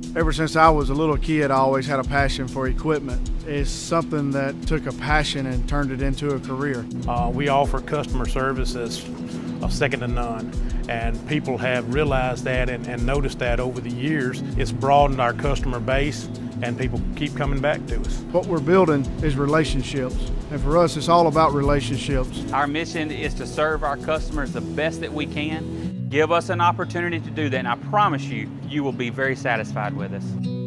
Ever since I was a little kid, I always had a passion for equipment. It's something that took a passion and turned it into a career. We offer customer service that's second to none, and people have realized that and noticed that over the years. It's broadened our customer base, and people keep coming back to us. What we're building is relationships, and for us it's all about relationships. Our mission is to serve our customers the best that we can. Give us an opportunity to do that, and I promise you, you will be very satisfied with us.